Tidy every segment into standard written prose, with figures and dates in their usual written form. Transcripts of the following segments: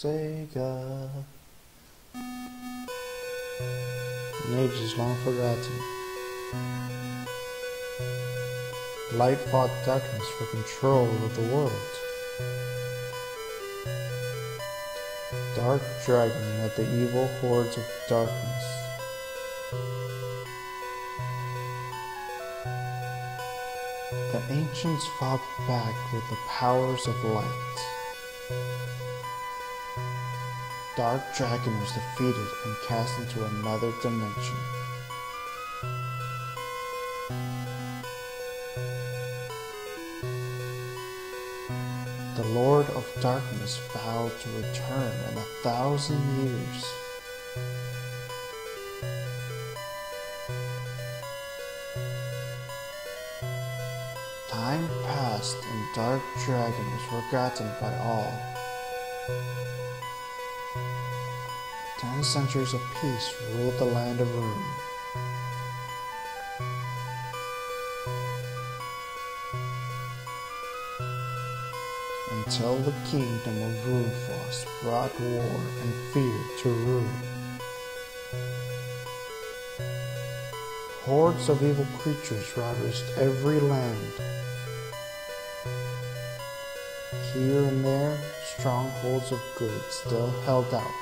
Sega. An age is long forgotten. Light fought darkness for control of the world. Dark Dragon led the evil hordes of darkness. The ancients fought back with the powers of light. Dark Dragon was defeated and cast into another dimension. The Lord of Darkness vowed to return in 1,000 years. Time passed and Dark Dragon was forgotten by all. 10 centuries of peace ruled the land of Rune. Until the kingdom of Runefrost brought war and fear to Rune. Hordes of evil creatures ravaged every land. Here and there, strongholds of good still held out,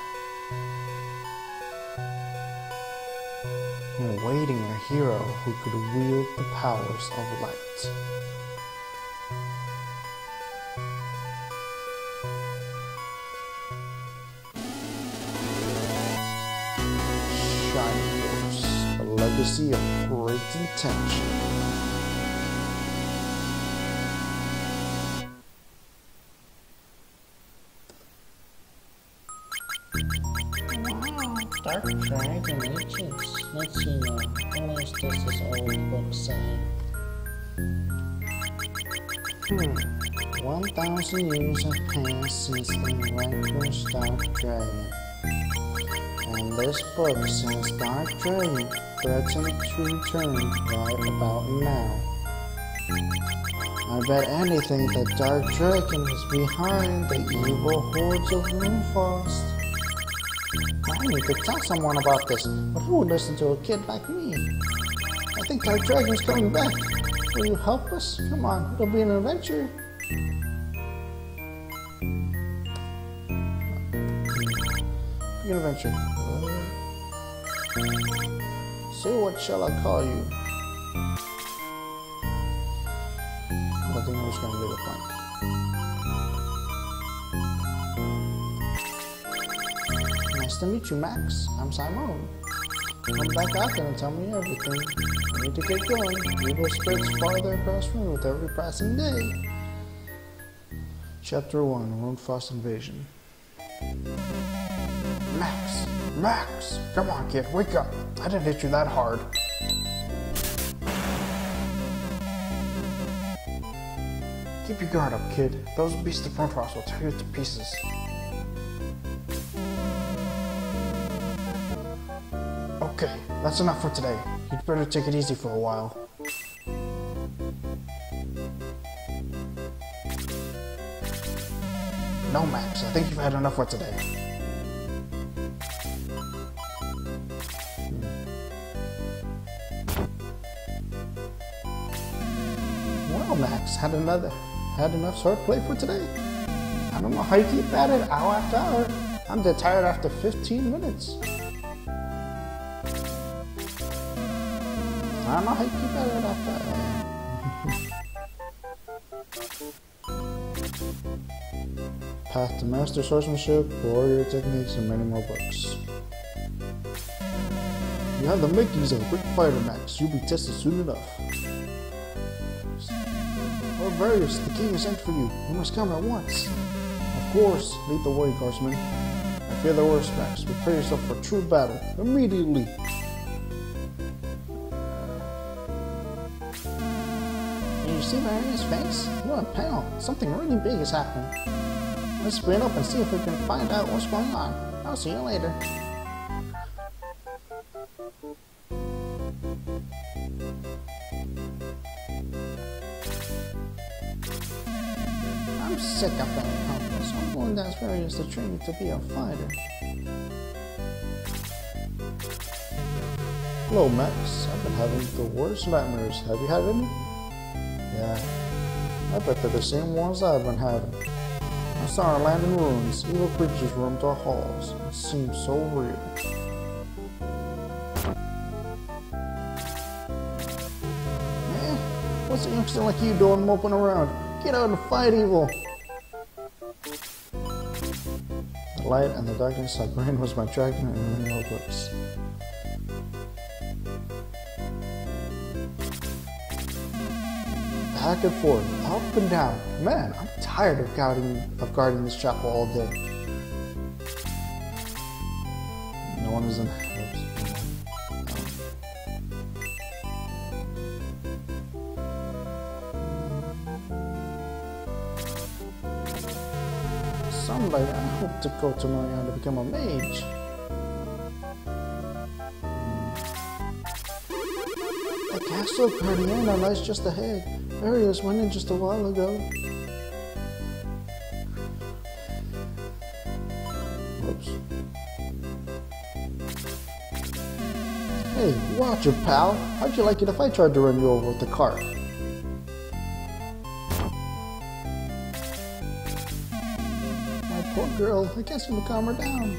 awaiting a hero who could wield the powers of light. Shining Force, a legacy of great intention. Wow, Dark Dragon Ages. Let's see now. What else does this old book say? 1,000 years have passed since the vanquished Dark Dragon. And this book says Dark Dragon threatened to return right about now. I bet anything that Dark Dragon is behind the evil hordes of Runefrost. I need to tell someone about this, but who would listen to a kid like me? I think Dark Dragon's coming back. Will you help us? Come on, it'll be an adventure. Be an adventure. So what shall I call you? I think I'm just gonna leave it blank. Nice to meet you, Max. I'm Simone. Come back out there and tell me everything. I need to get going. Evil spreads farther across Rune with every passing day. Chapter 1, Runefrost Invasion. Max! Max! Come on, kid, wake up! I didn't hit you that hard. Keep your guard up, kid. Those beasts of Runefrost will tear you to pieces. Okay, that's enough for today. You'd better take it easy for a while. No, Max, I think you've had enough for today. Well, Max, had enough swordplay for today? I don't know how you keep at it hour after hour. I'm dead tired after 15 minutes. I don't know how you keep at it after. Path to Master Swordsmanship, Warrior Techniques, and many more books. You have the makings of a quick fighter, Max. You'll be tested soon enough. Oh, Various, the king is sent for you. You must come at once. Of course, lead the way, Guardsman. I fear the worst, Max. Prepare yourself for true battle. Immediately. Did you see Various' face? He went pale. Something really big is happening. Let's sprint up and see if we can find out what's going on. I'll see you later. I'm sick of that helpless. I'm going to ask Various to train me to be a fighter. Hello, Max. I've been having the worst nightmares. Have you had any? Yeah. I bet they're the same ones I've been having. I saw our land in ruins. Evil creatures roamed our halls. It seemed so real. What's a youngster like you doing moping around? Get out and fight evil! The light and the darkness, my brain was my dragon and my notebooks. Back and forth, up and down. Man, I'm tired of guarding this chapel all day. No one is in. Someday I hope to go to Marianne to become a mage. The castle of Marianne lies just ahead. Various went in just a while ago. Whoops. Hey, watch it, pal. How'd you like it if I tried to run you over with the cart? Poor girl, I can't seem to calm her down.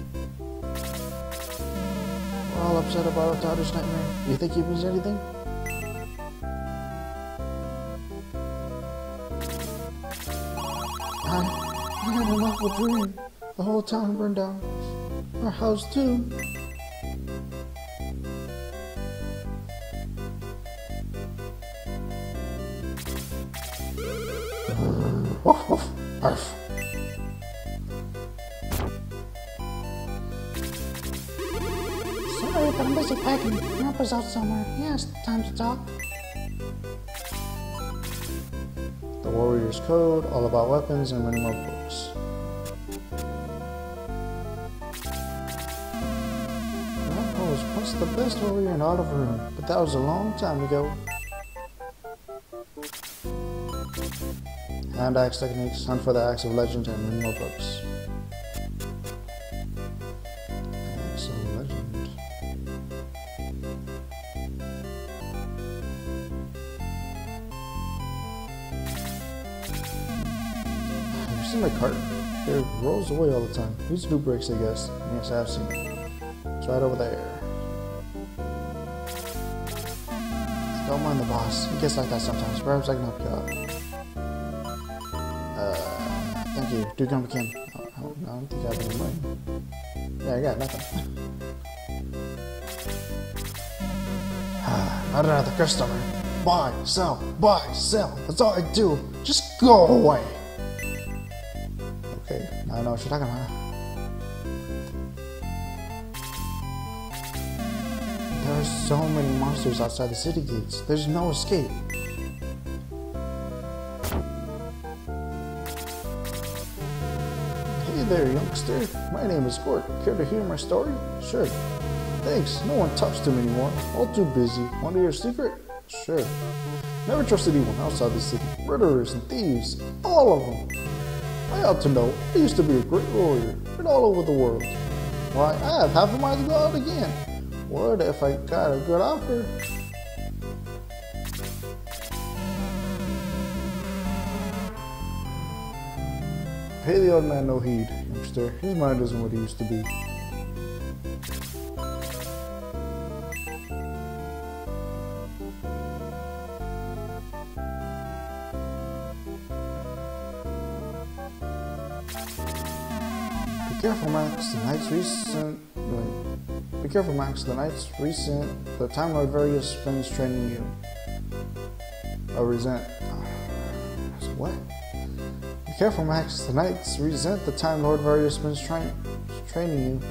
We're all upset about our daughter's nightmare. Do you think he means anything? I had an awful dream. The whole town burned down. Our house too. Woof woof. Arf. Sorry, but I'm busy packing. Grandpa's out somewhere. He has time to talk. The Warrior's Code, all about weapons, and many more books. Grandpa was once the best warrior in all of Rune, but that was a long time ago. Hand axe techniques, hunt for the axe of legend, and many more books. Axe of legend. See my cart? It rolls away all the time. Needs new brakes, I guess. Yes, I've seen it. It's right over there. Don't mind the boss. He gets like that sometimes. Perhaps I can help you out. Thank you. Do come again. Oh, no, I don't think I have any money. Yeah, I got nothing. Not another customer. Buy, sell, buy, sell. That's all I do. Just go away. Okay, now I know what you're talking about. There are so many monsters outside the city gates. There's no escape. Hey there, youngster. My name is Gort. Care to hear my story? Sure. Thanks. No one talks to me anymore. All too busy. Want to hear a secret? Sure. Never trust anyone outside the city. Murderers and thieves. All of them. I ought to know. I used to be a great warrior, and all over the world. Why, I have half a mind to go out again. What if I got a good offer? Pay the old man no heed, youngster. His mind isn't what he used to be. Be careful, Max. The Time Lord Various spends training you. What? Be careful, Max. The Knights resent the Time Lord Various spends training you.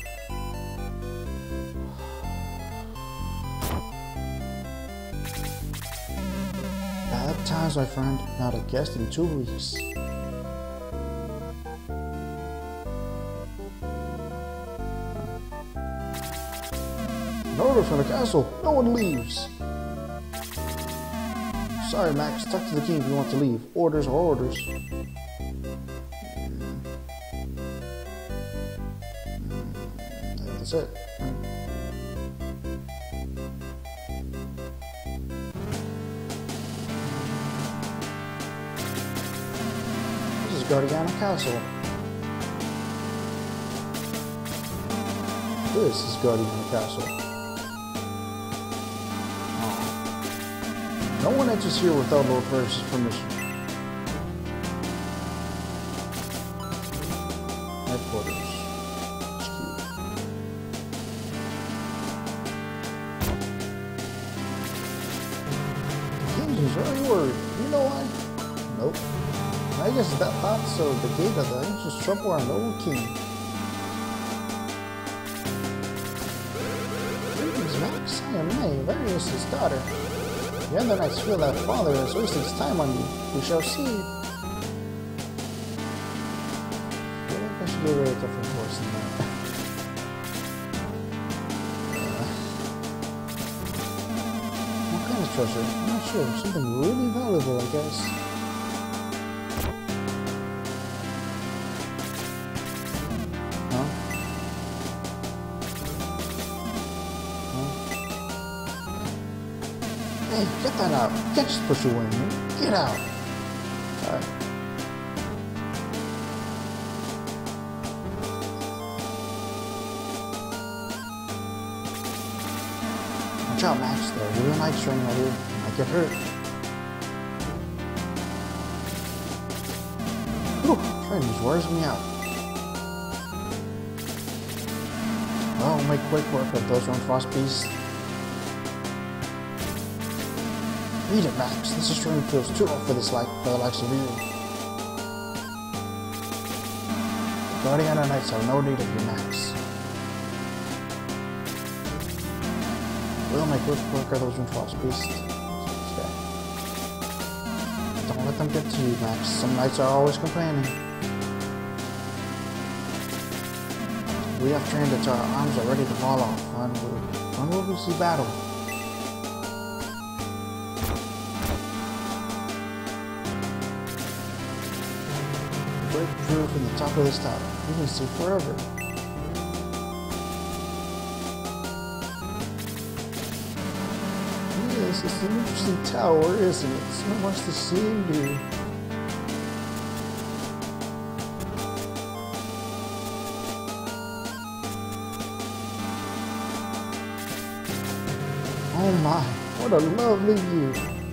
Bad times, my friend. Not a guest in 2 weeks. An order from the castle. No one leaves. Sorry, Max. Talk to the king if you want to leave. Orders are orders. That's it. This is Guardiana Castle. This is Guardiana Castle. No one enters here without Lord Varys' permission. Headquarters. He's very worried. You know why? Nope. I guess that thought so. The gate of the ancient trouble our noble king. Greetings, Max. I am May, Varys' daughter. The other knights feel that father is wasting his time on you. We shall see. I feel like I should get rid of a different horse than that. Treasure. I'm not sure. Something really valuable, I guess. Huh? Huh? Hey, get that out. You can't just push away me. Get out. Alright. Watch out, Max, though. You're a night train right here. You might get hurt. Whew, train just wears me out. Well, we'll make quick work of those own frost beasts. Beat it, Max. This train feels too old for the likes of you. Guardiana Knights have no need of you, Max. We'll make quick work of those frost beasts. Okay. Don't let them get to you, Max. Some knights are always complaining. We have trained until our arms are ready to fall off. When will we see battle? Break through from the top of this tower. You can see forever. Yes, it's an interesting tower, isn't it? So much to see and do. Oh my, what a lovely view.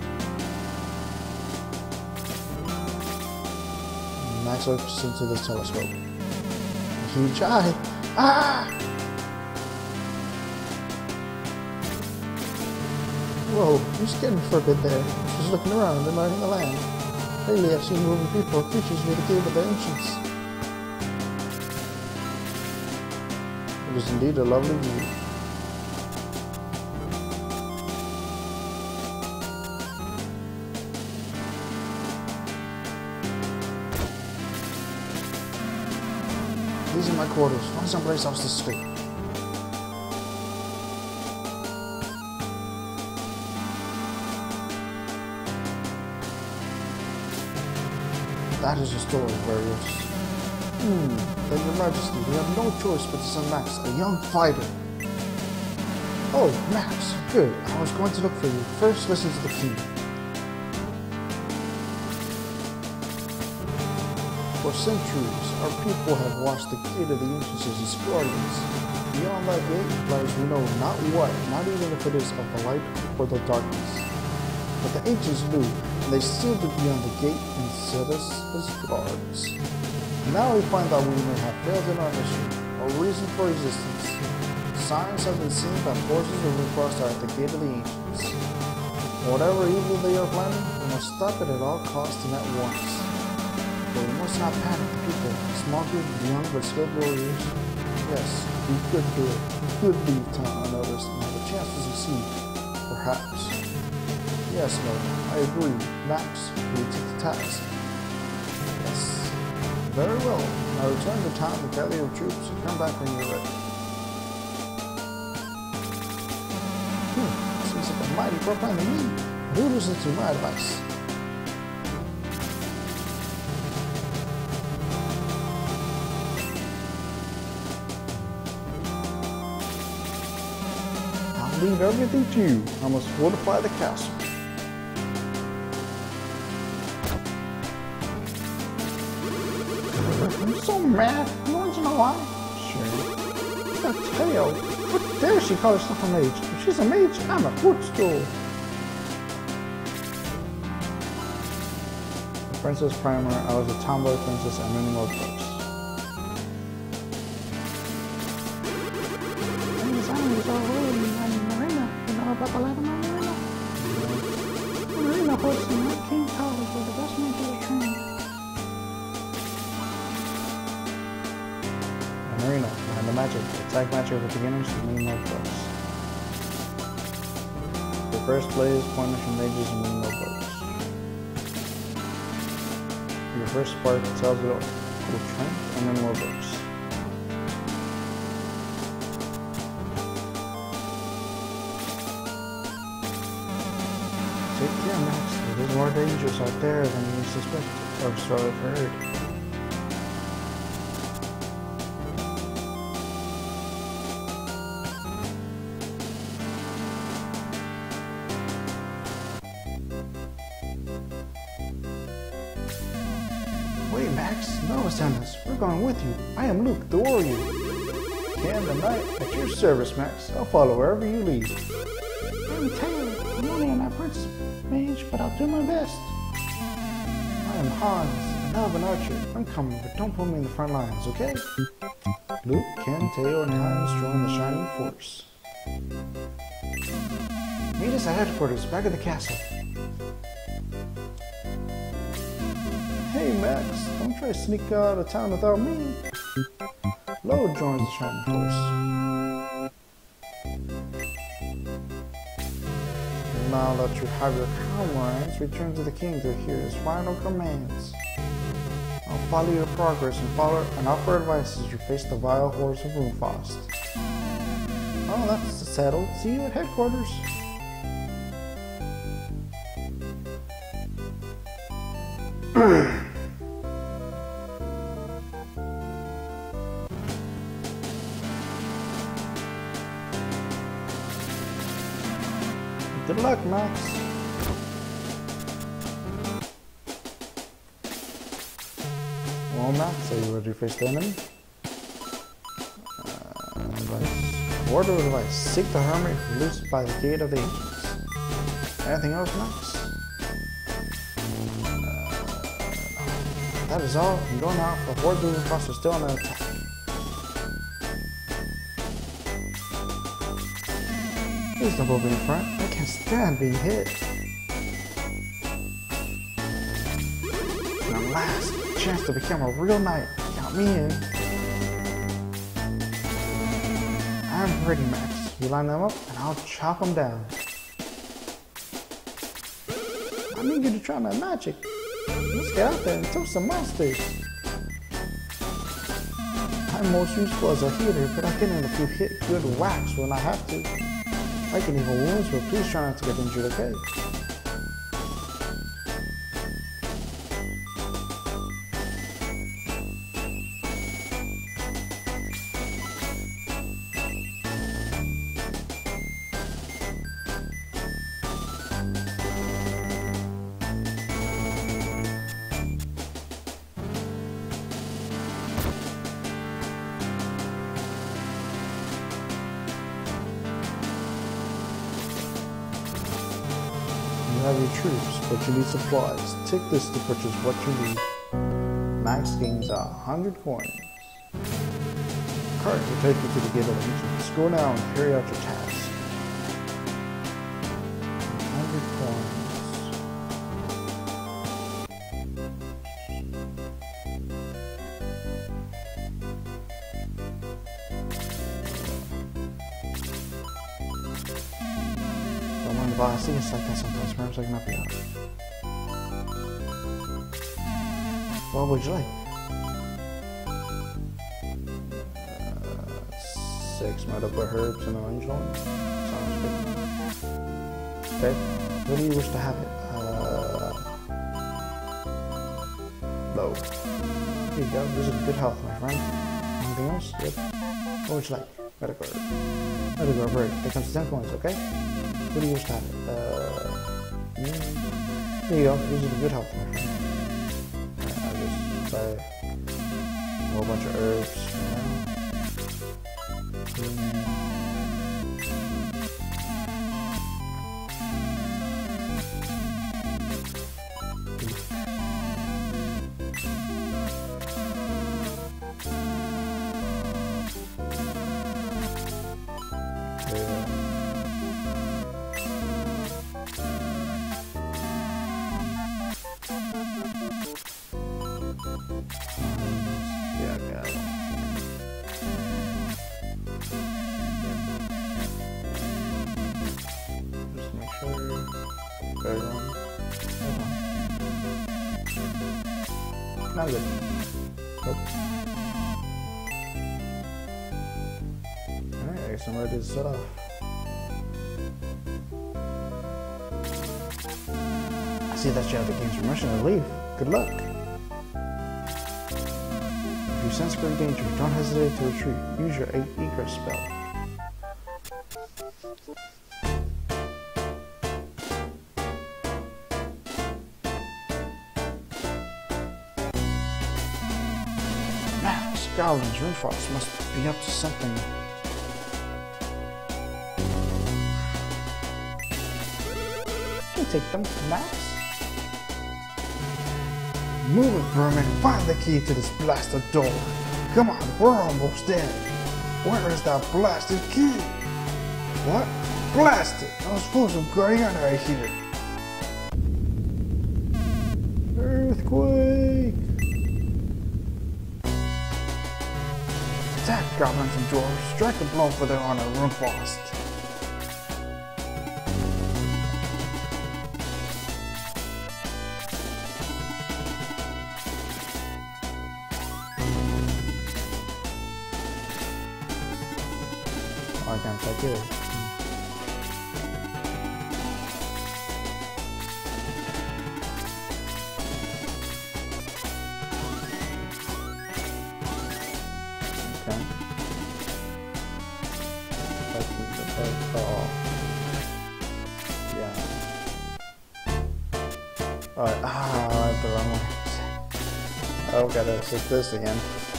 Max looks into the telescope. A huge eye. Ah! Whoa, you scared me for a bit there. Just looking around and admiring the land. Lately I've seen moving people or creatures near the Cave of the Ancients. It is indeed a lovely view. These are my quarters. Find someplace else to sleep. That is a story, Varys. Then your majesty, we have no choice but to send Max, a young fighter. Oh, Max, good. I was going to look for you. First, listen to the king. For centuries, our people have watched the gate of the ancients as its guardians. Beyond that gate lies we know not what, not even if it is of the light or the darkness. But the ancients knew, and they sealed it beyond the gate and set us as guards. Now we find that we may have failed in our mission, or reason for existence. Signs have been seen that forces of Lucross are at the gate of the ancients. Whatever evil they are planning, we must stop it at all costs and at once. But we must not panic, people. Small group of young but skilled warriors. Yes, we could do it. We could leave town unnoticed and have a chance to succeed. Perhaps. Yes, no, I agree. Max, we take the task. Yes. Very well. Now return to town to gather your troops and come back when you're ready. Seems like a mighty poor plan to me. Who listens to my advice? leave everything to you. I must fortify the castle. I'm so mad. You want to know why? Sure. That tail. What dare she call herself a mage? If she's a mage, I'm a footstool. Princess Primer, I was a tomboy princess and many more books. Marina, you know about the light of my Marina? The Marina horse and not King College were the best men to the train. Marina, behind the magic. Attack magic for beginners and many more books. The first blaze, pointers from mages and many more books. Your first spark tells it all. Cool strength and then more books. Take care, Max. It is more dangerous out there than you suspect or so I've heard. Wait, Max, no, Samus, we're going with you. I am Luke, the warrior. Can the knight at your service, Max. I'll follow wherever you lead. I'm Taylor. I'm only an apprentice mage, but I'll do my best. I am Hans, an elven archer. I'm coming, but don't put me in the front lines, okay? Luke, Ken, Taylor, and Hans join the Shining Force. Meet us at headquarters, back at the castle. Hey Max, don't try to sneak out of town without me. Lo joins the Shining Force. Now that you have your comrades, return to the king to hear his final commands. I'll follow your progress and offer advice as you face the vile hordes of Runefaust. Oh, that's settled. See you at headquarters. Good luck, Max. Well, Max, are you ready to face the enemy? Word of advice. Seek the hermit released by the gate of the ancients. Anything else, Max? That is all. I'm going out. The horde moving across is still on an attack. Please don't move in front. I can't stand being hit. And last chance to become a real knight. Count me in. I'm ready, Max. You line them up and I'll chop them down. I'm eager to try my magic. Let's get out there and kill some monsters. I'm most useful as a healer, but I can in a few hit good whacks when I have to. I can heal wounds, but please try not to get injured, okay? You have your troops, but you need supplies. Take this to purchase what you need. Max gains 100 coins. Cart will take you to the gate of the ancients. Go now and carry out your task. 100 coins. I see it's like that sometimes. Perhaps I can help you out. What would you like? 6 made up of herbs and orange ones. Sounds good. Okay. What do you wish to have it? Low. Here you go. This is good health, my friend. Anything else? Yep. What would you like? Gotta go. Gotta go break. There comes 10 coins, okay? What do you wish to have? There you go. These are the good health, my friend. I'll just buy a whole bunch of herbs. Not good. Nope. Alright, I guess I'm ready to set off. I see that you have the game's permission to leave. Good luck. If you sense great danger, don't hesitate to retreat. Use your egress spell. Goblins, Runefrost must be up to something. Can take them, Max. Move it, vermin. Find the key to this blasted door. Come on, we're almost there. Where is that blasted key? What? Blasted! Those fools are going on right here. Earthquake! Attack, goblins and dwarves. Strike a blow for their honor, Runefrost. Oh, I can't take it. I the wrong one. Oh, gotta set this again.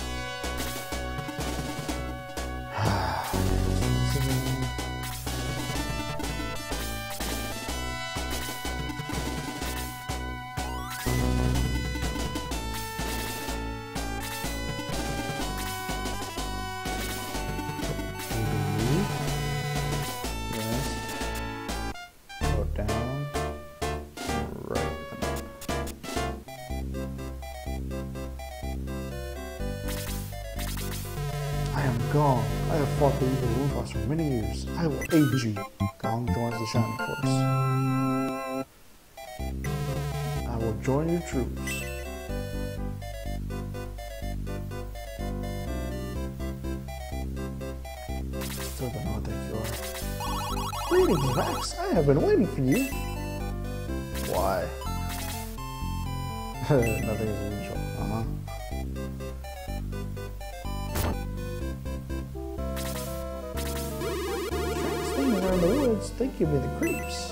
Gong, I have fought the evil Runefrost for many years. I will aid you. Gong joins the Shining Force. I will join your troops. Still don't know what that you are. Greetings, Max. I have been waiting for you. Why? Nothing is usual. Around the woods, they give me the creeps.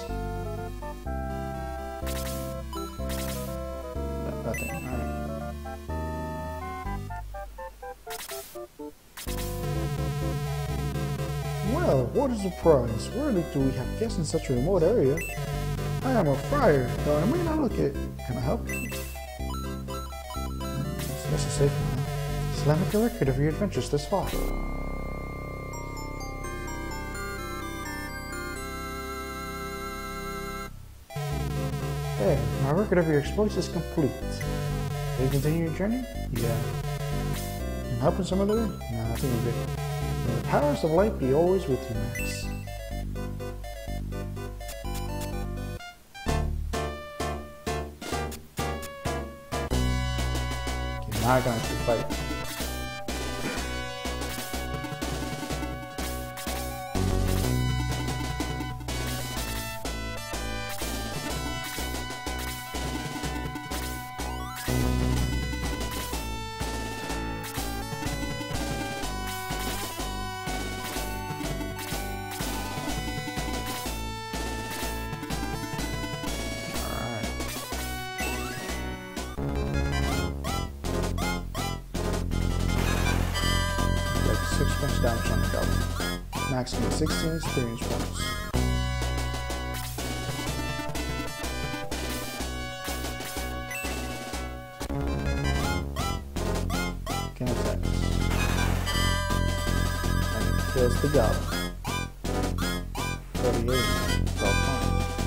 Nothing. Alright. Well, what a surprise. Rarely do we have guests in such a remote area. I am a friar, though I may not look it. Can I help you? It's best to say for now. So make a record of your adventures this far. Hey, my record of your exploits is complete. Will you continue your journey? Yeah. Can I help in some other way? Nah, I think I'm good. May the powers of light be always with you, Max. Okay, now I'm going to fight. damage on the goblin. Maximum 16 experience points. Can attack. And kills the goblin. 48. 12 points.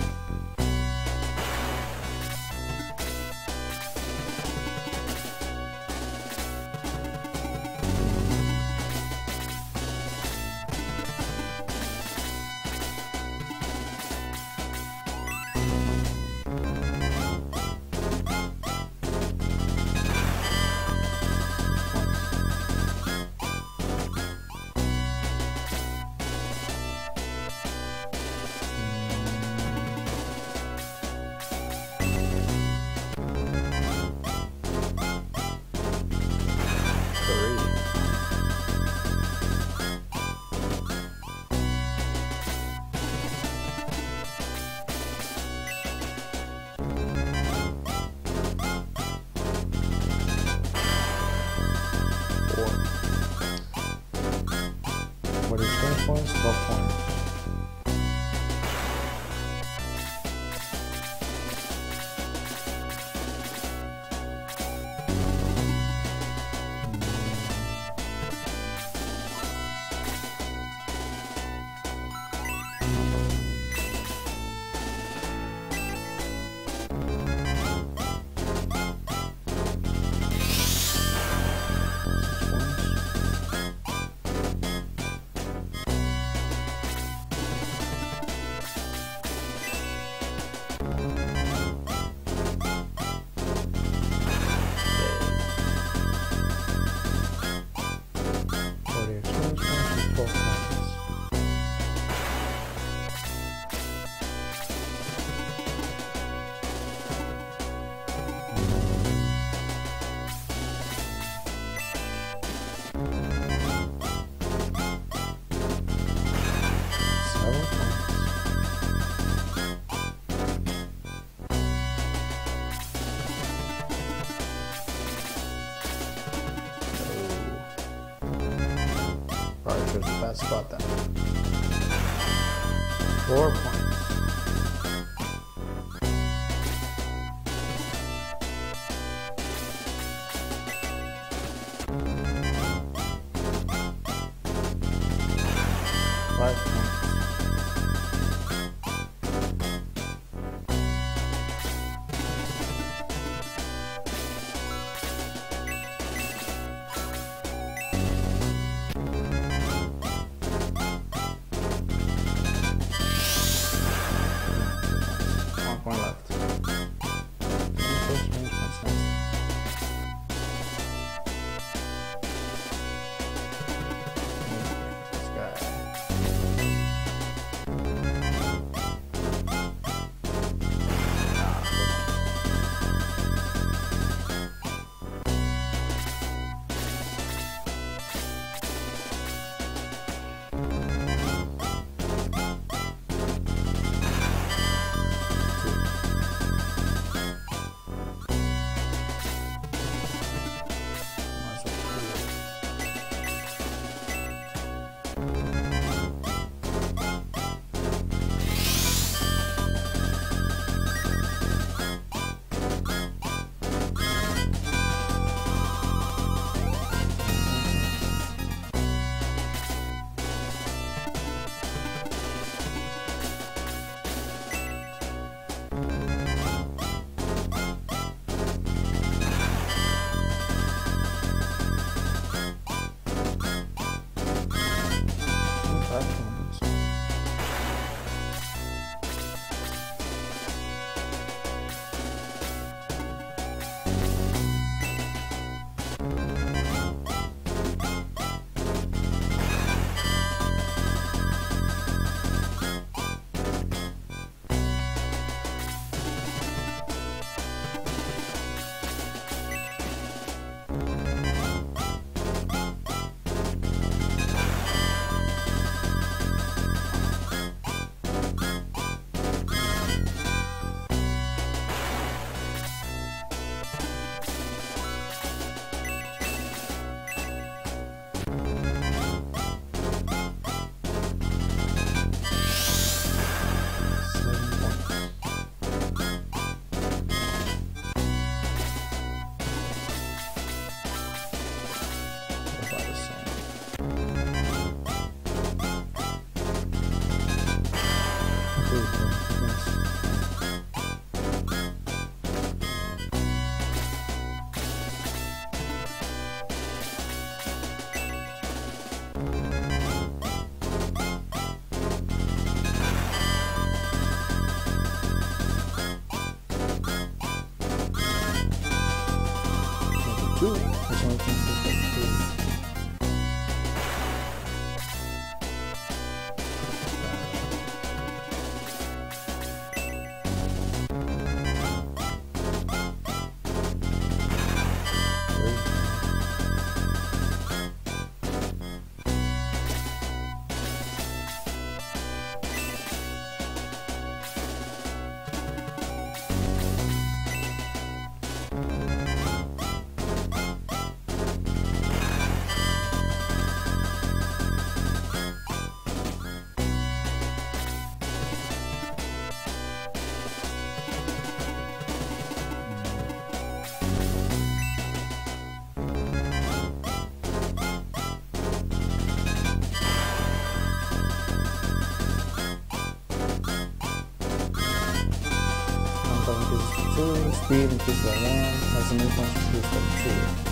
What is 20 points? 12 points. Probably chose the best spot then. 4 points. One left. This guy. Speed increased by 1, as the new function increased by 2.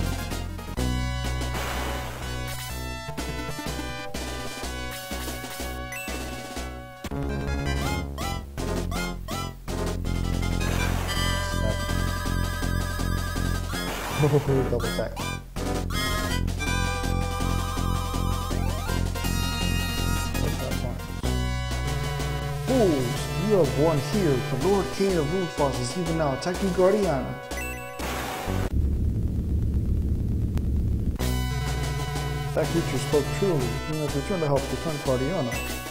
Double check. Fools, you have won here. The Lord King of Rudefrost is even now attacking Guardiana. That creature spoke truly. You must return to help defend Guardiana.